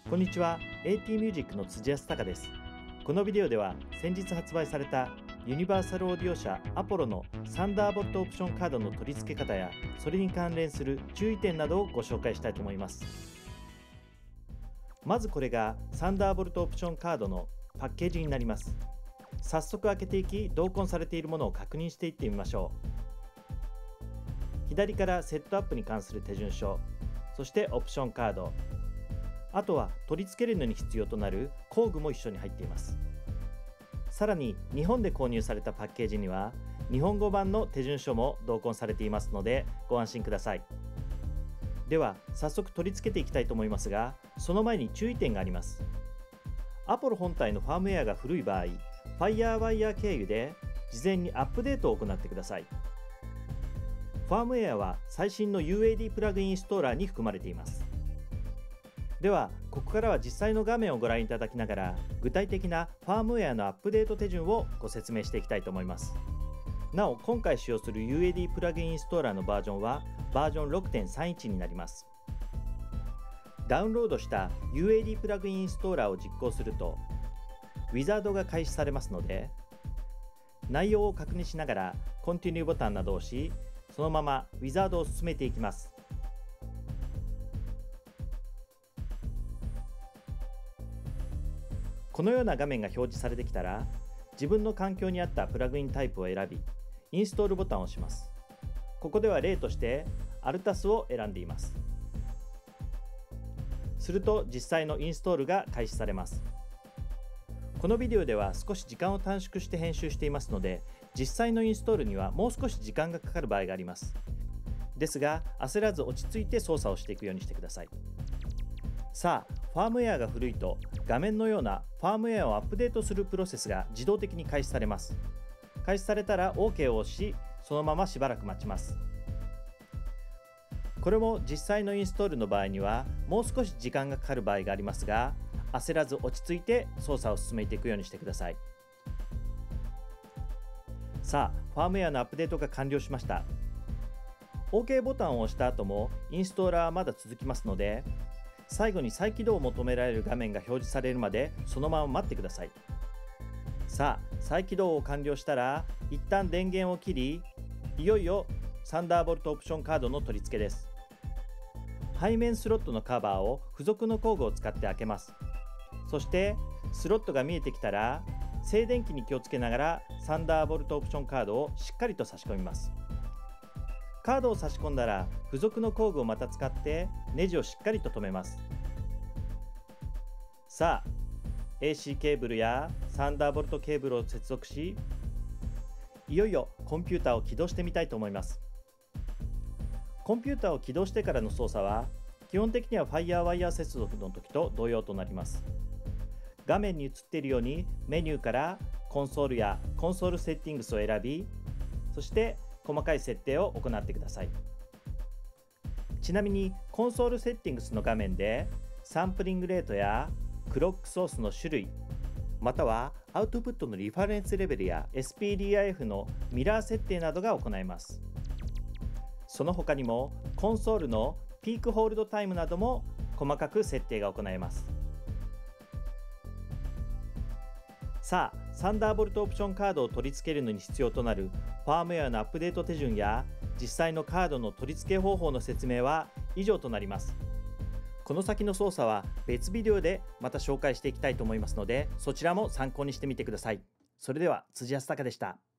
こんにちは。 AT ミュージックの辻康隆です。このビデオでは先日発売されたユニバーサルオーディオ社アポロのサンダーボルトオプションカードの取り付け方やそれに関連する注意点などをご紹介したいと思います。まずこれがサンダーボルトオプションカードのパッケージになります。早速開けていき、同梱されているものを確認していってみましょう。左からセットアップに関する手順書、そしてオプションカード、あとは取り付けるのに必要となる工具も一緒に入っています。さらに日本で購入されたパッケージには日本語版の手順書も同梱されていますのでご安心ください。では早速取り付けていきたいと思いますが、その前に注意点があります。アポロ本体のファームウェアが古い場合、FireWire 経由で事前にアップデートを行ってください。ファームウェアは最新の UAD プラグインインストーラーに含まれています。ではここからは実際の画面をご覧いただきながら具体的なファームウェアのアップデート手順をご説明していきたいと思います。なお今回使用する UAD プラグインインストーラーのバージョンはバージョン 6.31 になります。ダウンロードした UAD プラグインインストーラーを実行するとウィザードが開始されますので、内容を確認しながら Continue ボタンなどを押し、そのままウィザードを進めていきます。このような画面が表示されてきたら、自分の環境に合ったプラグインタイプを選び、インストールボタンを押します。ここでは例として Altus を選んでいます。すると実際のインストールが開始されます。このビデオでは少し時間を短縮して編集していますので、実際のインストールにはもう少し時間がかかる場合があります。ですが焦らず落ち着いて操作をしていくようにしてください。さあ、ファームウェアが古いと画面のようなファームウェアをアップデートするプロセスが自動的に開始されます。開始されたら OK を押し、そのまましばらく待ちます。これも実際のインストールの場合にはもう少し時間がかかる場合がありますが、焦らず落ち着いて操作を進めていくようにしてください。さあ、ファームウェアのアップデートが完了しました。 OK ボタンを押した後もインストーラーはまだ続きますので、最後に再起動を求められる画面が表示されるまでそのまま待ってください。さあ、再起動を完了したら一旦電源を切り、いよいよサンダーボルトオプションカードの取り付けです。背面スロットのカバーを付属の工具を使って開けます。そしてスロットが見えてきたら静電気に気をつけながらサンダーボルトオプションカードをしっかりと差し込みます。カードを差し込んだら付属の工具をまた使ってネジをしっかりと留めます。さあ、 AC ケーブルやサンダーボルトケーブルを接続し、いよいよコンピューターを起動してみたいと思います。コンピューターを起動してからの操作は基本的には FireWire 接続の時と同様となります。画面に映っているようにメニューからコンソールやコンソールセッティングスを選び、そして細かい設定を行ってください。ちなみにコンソールセッティングスの画面でサンプリングレートやクロックソースの種類、またはアウトプットのリファレンスレベルや SPDIF のミラー設定などが行えます。その他にもコンソールのピークホールドタイムなども細かく設定が行えます。さあ、サンダーボルトオプションカードを取り付けるのに必要となるファームウェアのアップデート手順や実際のカードの取り付け方法の説明は以上となります。この先の操作は別ビデオでまた紹介していきたいと思いますので、そちらも参考にしてみてください。それでは辻康隆でした。